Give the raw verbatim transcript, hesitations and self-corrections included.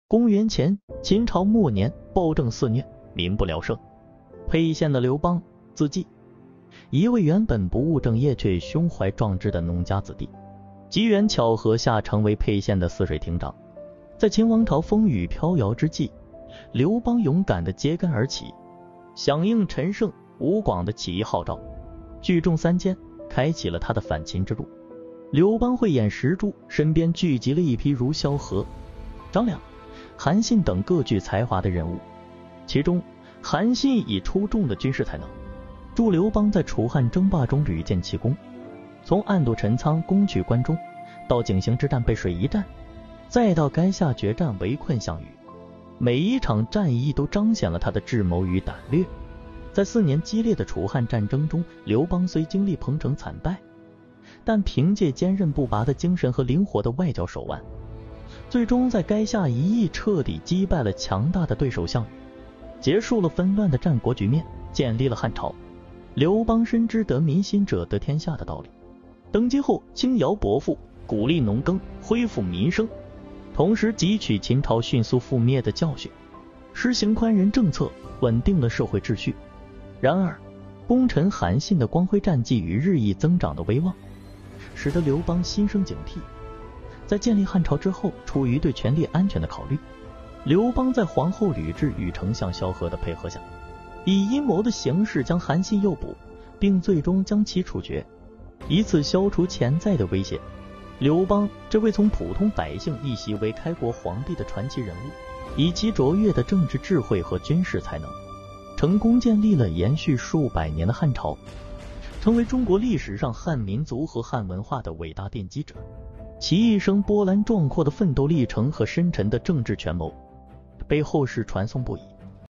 公元前，秦朝末年，暴政肆虐，民不聊生。沛县的刘邦，字季，一位原本不务正业却胸怀壮志的农家子弟，机缘巧合下成为沛县的泗水亭长。在秦王朝风雨飘摇之际，刘邦勇敢地揭竿而起，响应陈胜、吴广的起义号召，聚众三千，开启了他的反秦之路。刘邦慧眼识珠，身边聚集了一批如萧何、张良、韩信等各具才华的人物，其中韩信以出众的军事才能，助刘邦在楚汉争霸中屡建奇功，从暗度陈仓攻取关中，到井陉之战背水一战，再到垓下决战围困项羽，每一场战役都彰显了他的智谋与胆略。在四年激烈的楚汉战争中，刘邦虽经历彭城惨败，但凭借坚韧不拔的精神和灵活的外交手腕，最终在垓下一役彻底击败了强大的对手项羽，结束了纷乱的战国局面，建立了汉朝。刘邦深知得民心者得天下的道理，登基后轻徭薄赋，鼓励农耕，恢复民生，同时汲取秦朝迅速覆灭的教训，施行宽仁政策，稳定了社会秩序。然而功臣韩信的光辉战绩与日益增长的威望，使得刘邦心生警惕。在建立汉朝之后，出于对权力安全的考虑，刘邦在皇后吕雉与丞相萧何的配合下，以阴谋的形式将韩信诱捕，并最终将其处决，以此消除潜在的威胁。刘邦这位从普通百姓逆袭为开国皇帝的传奇人物，以其卓越的政治智慧和军事才能，成功建立了延续数百年的汉朝，成为中国历史上汉民族和汉文化的伟大奠基者。其一生波澜壮阔的奋斗历程和深沉的政治权谋，被后世传颂不已。